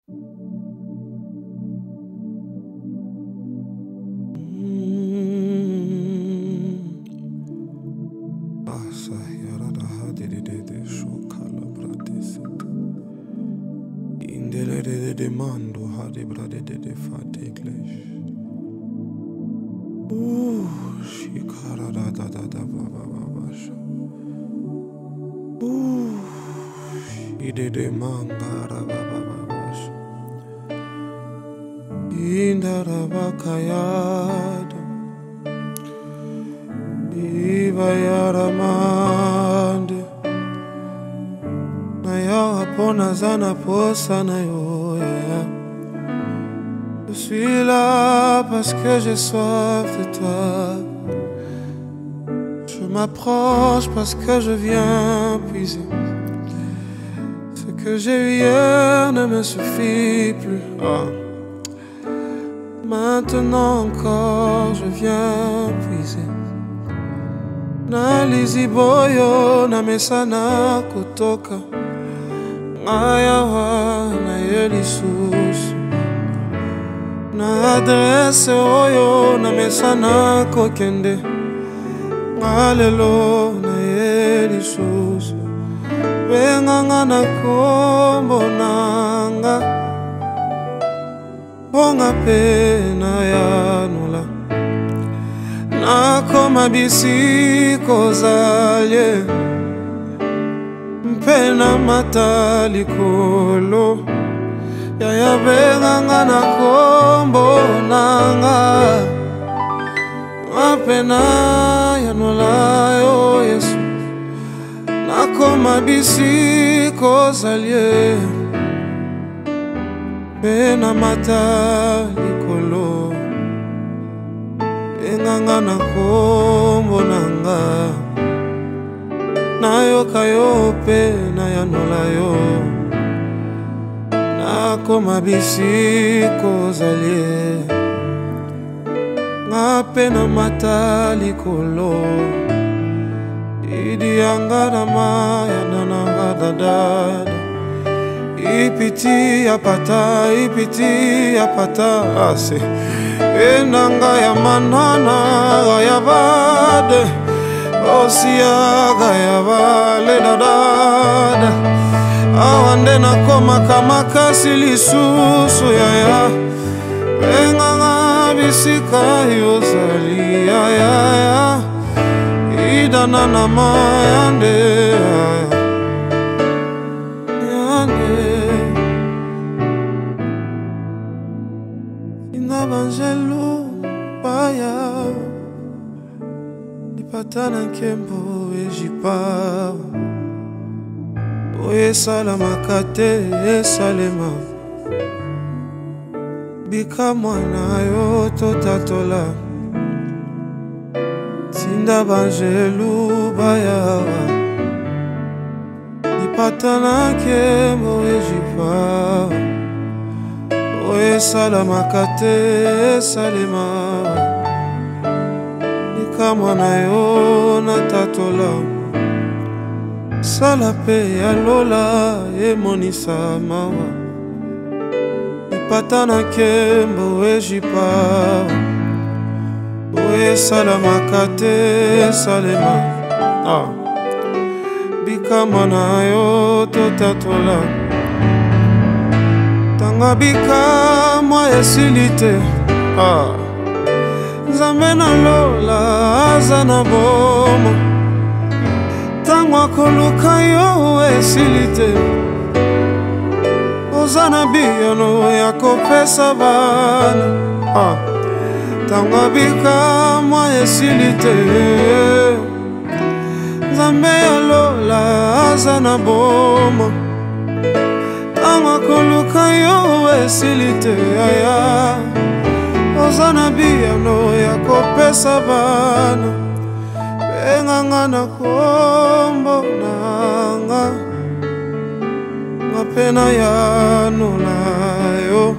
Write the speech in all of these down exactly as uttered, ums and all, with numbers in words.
Demando hadi brade de de fate English. Ooh, shikara da da da da ba ba ba ba sha. Ooh, ide de mangara ba ba ba ba sha. Indara ba kayada. Iba yara mande. Na ya apona zana posa na yo. Je suis là parce que j'ai soif de toi. Je m'approche parce que je viens puiser. Ce que j'ai eu hier ne me suffit plus. Oh. Maintenant encore je viens puiser. Na lizi boyo na mesana kutoka. Ayawa na yeli susu. Na adresse oyo na mesana kokende. Ngalelo na yeli susu. Benganga na kombo nanga. Bonga pena yanula. Nakoma bisi kozalye. Mpena mata likolo. Yaya benganga na kombo nanga. Mapena yanula yo Yesu. Nakoma bisi kozalye. Pena mata likolo. Benganga na kombo nanga. Nayo kayo pena yanula yo. Nakoma bisi kozalye. Nga pena mata likolo. Idi angada maya nananga dadada. Ipiti apata, ipiti apata ase. Enanga ya manana ya bade. Osiaga ya vale dadada. Awande na koma kama kasi lisusu ya ya. Benganga bisika yozali ya ya ya. Idana na mayande ya ya. Yande Inabanjelu baya. Dipatana nkembo ejipa. Oye salama kate salema. Bika mwana yo totatola. Sinda banjelu baya. Dipatana nkembo ejipa. Oye salama kate salema. Bika mwana yo natatola. Salape ya lola emonisa mawa. Ipatana kembo ejipa. Oye salama kate salema. Ah. Bika mwana yo totatola. Tanga bika mwa esilite. Ah. Nzambe na lola azana bomo. Tangwa koluka yo esilite. Ozana biyano ya kopesa bana. Ah. Tangwa bika mwa esilite. Nzambe ya lola azana bomo. Tangwa koluka yo esilite. Aya. Ozana biyano ya kopesa bana. Benganga na kombo nanga. Mapena yanula yo.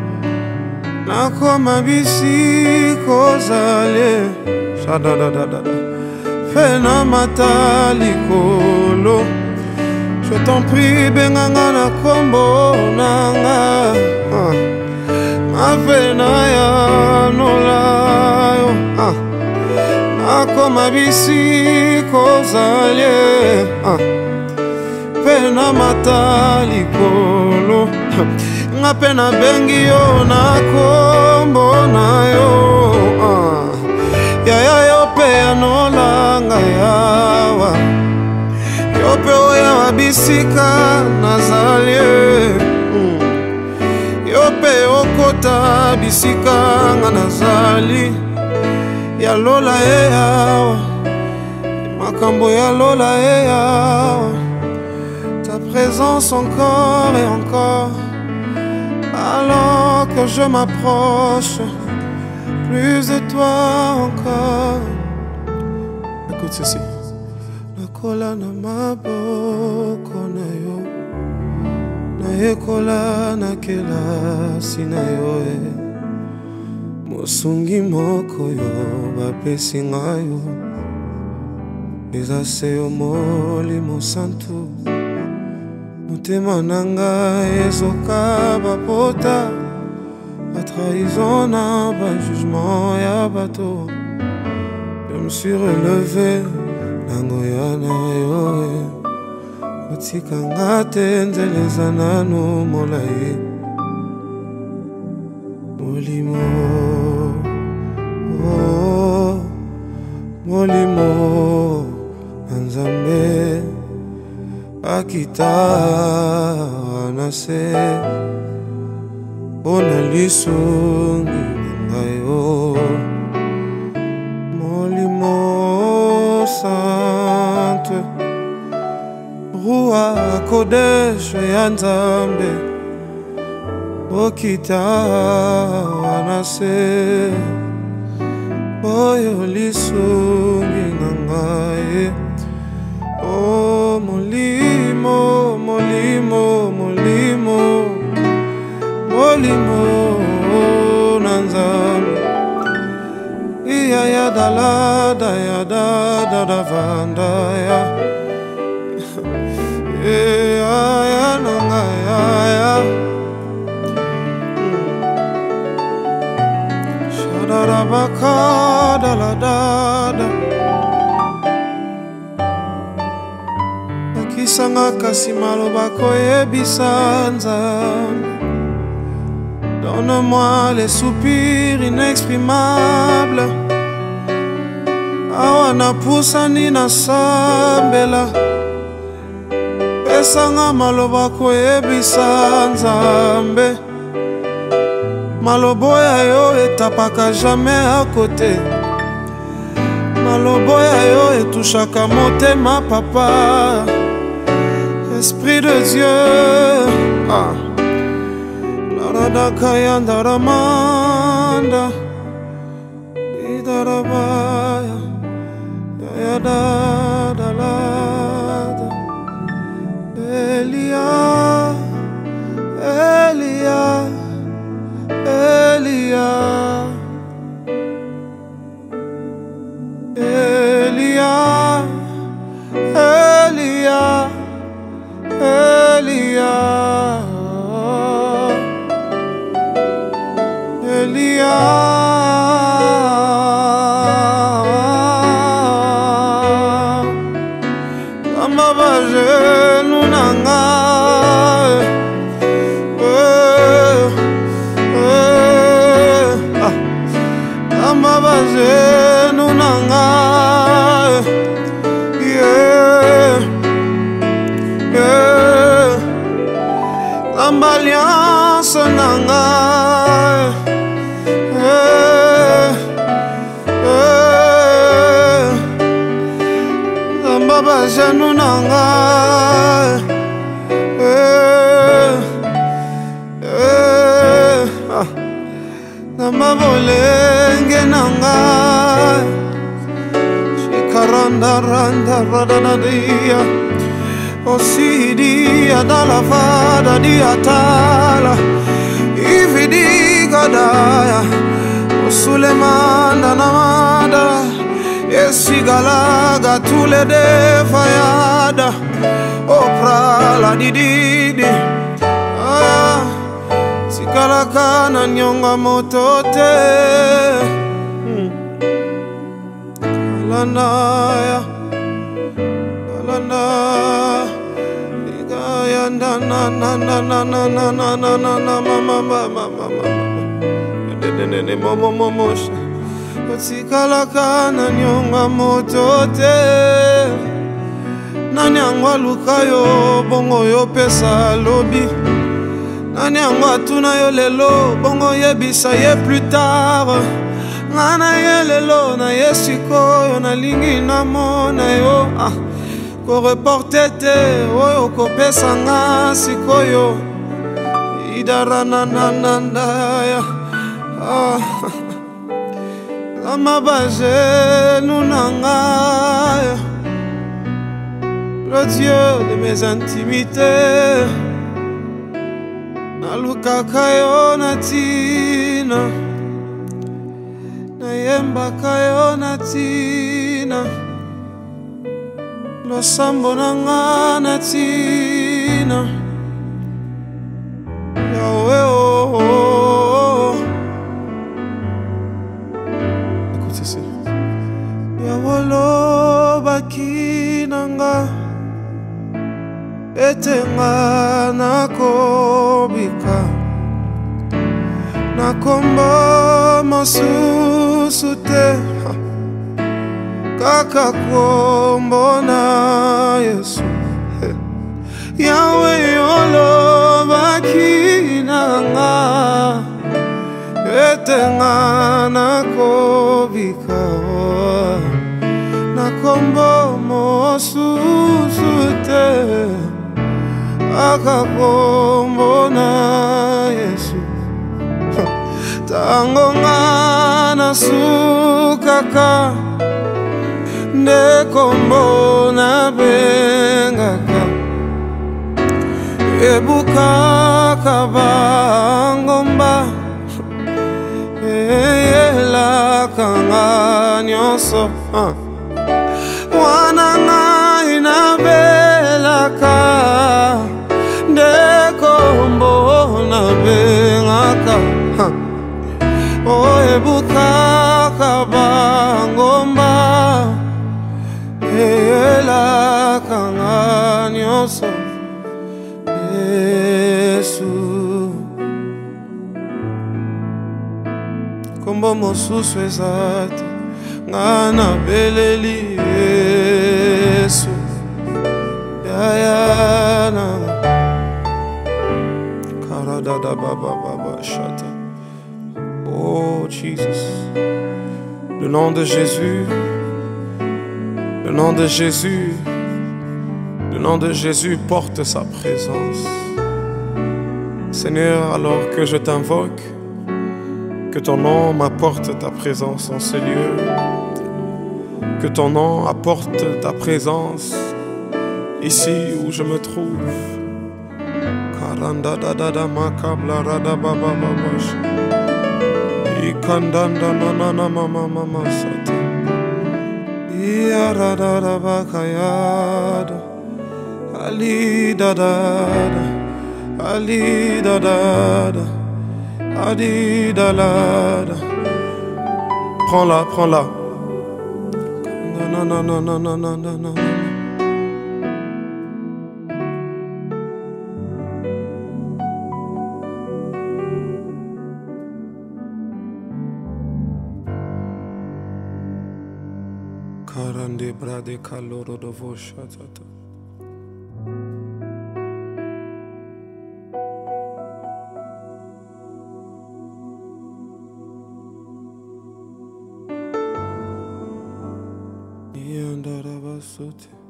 Nakoma bisi kozalye. Shadadadadada. Fena mata likolo. Je t'en prie benganga na kombo nanga. pena ya nolayo ah. Nakoma bisiko zalye ah. Pena matali kolo nga pena bengi yo na kombo na yo ah. Ya ya yo pe ya nolanga yawa yo pe oya wabisika nazalye mm. Yo pe okota bisika nga nazali ya lola e yawa makambo ya lola e yawa ta présence encore et encore alors que je m'approche plus de toi encore. Écoute ceci. Nakola na maboko na yo nayekola na kelasi na yo e mosungi moko yo bapesi ngayo eza se yo molimo santu motema na ngai ezoka bapota batrahison na bajugement ya bato. Je me suis relevé nango ya na yo otika nga te nzela eza nano molai molimo oh, molimo na Nzambe akita na se ona lisungi ngayo molimo sante Rua Kodesh ya Nzambe okita na se oyo lisungi ngaye oh molimo molimo molimo molimo na Nzambe iya ya dalada ya dada da vanda ya ya ya nanga ya ya shadara bakada la dada akisanga kasi maloba koyebisa Nzambe. Donne-moi les soupirs inexprimables awana pusani na sambela pesanga maloba koyebisa Nzambe. Maloboya yo etapaka jamais à côté maloboya yo etouchaka motema papa Esprit de Dieu ah. Radakaya ndaramanda idarabaya ya da dalada Elia Elia Elia Elia Elia Elia Elia Ama baje nunanga eh eh ama baje nunanga yeah yeah Ama alliance nanga Baba janu nanga eh eh ah nama bolenge nanga shikaranda randa randa dia osidi adala fada dia tala ifidi gadaya osulemanda namada Esigalaga tule de fayada Opra la dididi ah, Tikalaka na nyonga moto te. Kalanaya, kalana, igaya na na na na na na na na na na na mama mama mama ne ne ne ne momo momo. Tikalaka na nyonga moto te. Nani angwa luka yo bongo yo pesa lobi. Nani angwa tuna yo lelo bongo yebisa ye plus tard. Ngana ye lelo na ye sikoyo na lingi na mona yo. Ah, ko reporte te oyo ko pesa nga sikoyo. Idara na na na na ya. Ah, ama baje nunanga. Le Dieu de mes intimités. Nalukaka yo natina. Nayembaka yo natina. Losambo nanga natina. Yahweh oh, oh, oh. Écoutez ça. Yahweh lo bakinanga. Etenga nakobika nakomba masusu te kaka kombo na Yesu. Yahweh olobaki nanga etenga nakobika nakomba masusu te akakombo na Yesu. Tango nga nasukaka nde kombo na bengaka ebukaka bangomba eyelaka nga nyonso. Wana ngai nabelaka kombo na bengaka oebukaka bangomba eyelaka nga nyonso. Yesu kombo mosusu eza te nga nabeleli Yesu yayana. Oh Jesus, le nom de Jésus, le nom de Jésus, le nom de Jésus porte sa présence. Seigneur, alors que je t'invoque, que ton nom m'apporte ta présence en ce lieu, que ton nom apporte ta présence ici où je me trouve. Randa da da da makabla rada baba babash ikandanda na na na mama mama sata iya rada da bakayada ali da da da ali da da da ali da la da. Prends-la, prends-la. Na na na na na na na na. Karande brade kaloro do voshatata. Yandara basote.